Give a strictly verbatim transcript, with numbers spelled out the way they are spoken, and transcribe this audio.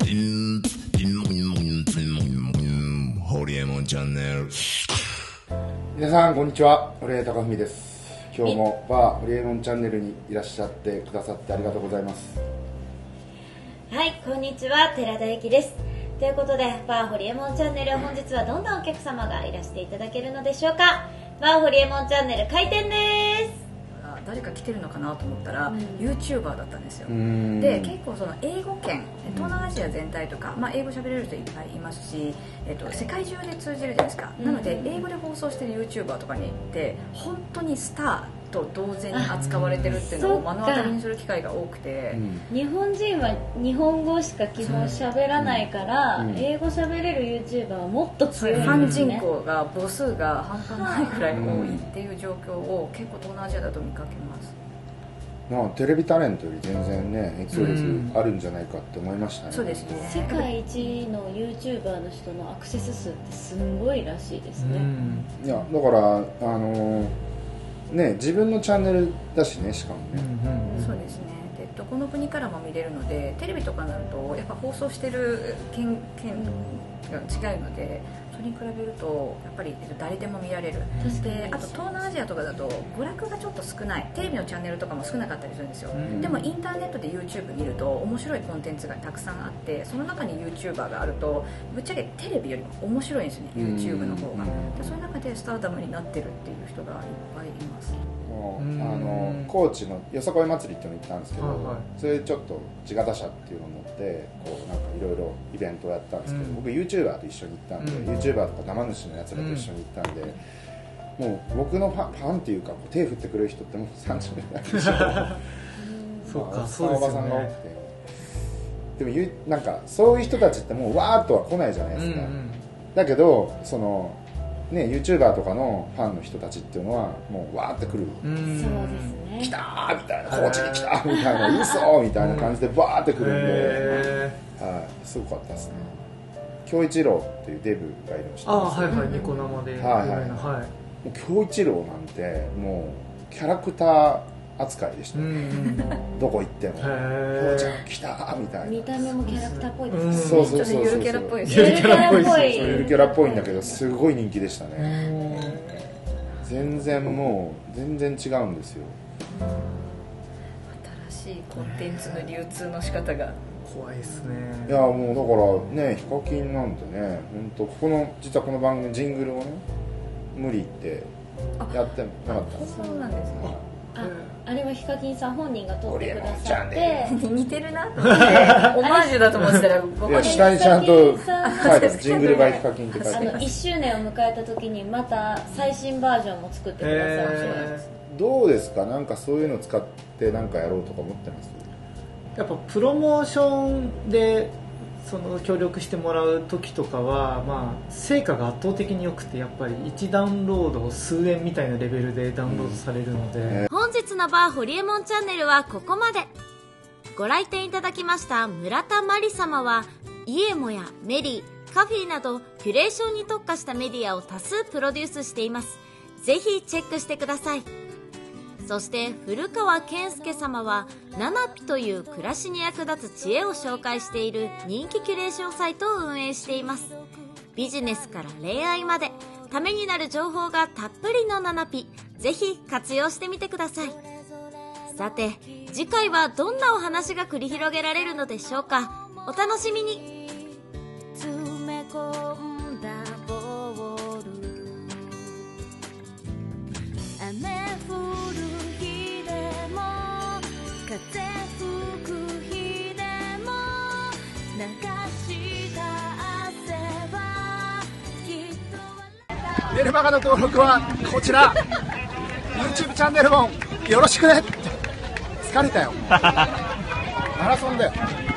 ホリエモンチャンネル。 皆さんこんにちは、堀江貴文です。今日もバーホリエモンチャンネルにいらっしゃってくださってありがとうございます。 はい、こんにちは、寺田由紀です。ということで、バーホリエモンチャンネル、本日はどんなお客様がいらしていただけるのでしょうか。バーホリエモンチャンネル開店です。 誰か来てるのかなと思ったら、うん、YouTuber だったんですよ。 でで結構その英語圏、東南アジア全体とか、まあ、英語喋れる人いっぱいいますし、えっと、世界中で通じるじゃないですか、うん、なので英語で放送してる YouTuber とかに行って本当にスターと同然に扱われてるっていうのを目の当たりにする機会が多くて、うん、 日本人は日本語しか基本喋らないから、うん、英語喋れる YouTuber はもっと強いんですね。 ファン人口が母数が半端ないくらい多いっていう状況を結構東南アジアだと見かけます。 まあ、テレビタレントより全然ね影響力あるんじゃないかって思いましたね。 そうですね。 世界一の YouTuber の人のアクセス数ってすんごいらしいですね。 いやだからあのね自分のチャンネルだしね、しかもね、 うんうん、そうですね。でどこの国からも見れるので、テレビとかになるとやっぱ放送してる県県が違うので、それに比べるとやっぱり誰でも見られる。そしてあと東南アジアとかだと娯楽がちょっと少ない、テレビのチャンネルとかも少なかったりするんですよ、うん、でもインターネットで YouTube 見ると面白いコンテンツがたくさんあって、その中に YouTuber があるとぶっちゃけテレビよりも面白いんですよね、 YouTube の方が。そういう中でスターダムになってるっていう人がいっぱいいます。 あの高知のよさこい祭りっていうのに行ったんですけど、はいはい、それでちょっと自画打車っていうのを持ってこうなんかいろいろイベントをやったんですけど、うん、僕 YouTuber と一緒に行ったんで、うん、YouTuber とか生主のやつらと一緒に行ったんで、うん、もう僕のファン、ファンっていうか手振ってくれる人ってもうさんじゅう代でしょそうか、そうですよね。おばさんが多くて、でもなんかそういう人たちってもうわーっとは来ないじゃないですか、うんうん、だけどそのね、YouTuber とかのファンの人たちっていうのはもうわーって来る、 そうですね、 来たーみたいな、高知に来たーみたいな、嘘みたいな感じでバーって来るんで、はい、すごかったですね。京一郎っていうデブがいるの知ってます？ ああ、はいはい、ニコ生で、 はいはい、もう京一郎なんてもうキャラクター扱いでした、ね、うん、どこ行っても「ひょうちゃん来た!」みたいな。 見た目もキャラクターっぽいですね。 そうそうそうそう、 ゆるキャラっぽいゆるキャラっぽいゆるキャラっぽいんだけどすごい人気でしたね。全然もう全然違うんですよ。 新しいコンテンツの流通の仕方が怖いですね。 いやもうだからね、ヒカキンなんてね、本当ここの実はこの番組ジングルをね無理ってやってもらったんですよ。 そうなんですね。 ああれはヒカキンさん本人が撮ってくださって似てるなと思ってオマージュだと思ってたらいや下にちゃんと書いてある、ジングルバイヒカキンって書いてある。 あのいっしゅうねんを迎えた時にまた最新バージョンも作ってくださるそうです。 どうですか、なんかそういうの使ってなんかやろうとか思ってます？ やっぱプロモーションでその協力してもらう時とかは、まあ、成果が圧倒的に良くて、やっぱりいちダウンロード数円みたいなレベルでダウンロードされるので、うん、 本日のバーホリエモンチャンネルはここまで。ご来店いただきました村田真理様はイエモやメリー、カフィーなどキュレーションに特化したメディアを多数プロデュースしています。ぜひチェックしてください。そして古川健介様はナナピという暮らしに役立つ知恵を紹介している人気キュレーションサイトを運営しています。ビジネスから恋愛までためになる情報がたっぷりのナナピ、ぜひ活用してみてください。さて次回はどんなお話が繰り広げられるのでしょうか。お楽しみに。詰め込んだボール、雨降る日でも風吹く日でも流した汗はきっと。 メルマガの登録はこちらYouTube チャンネルもよろしくね。疲れたよマラソンだよ。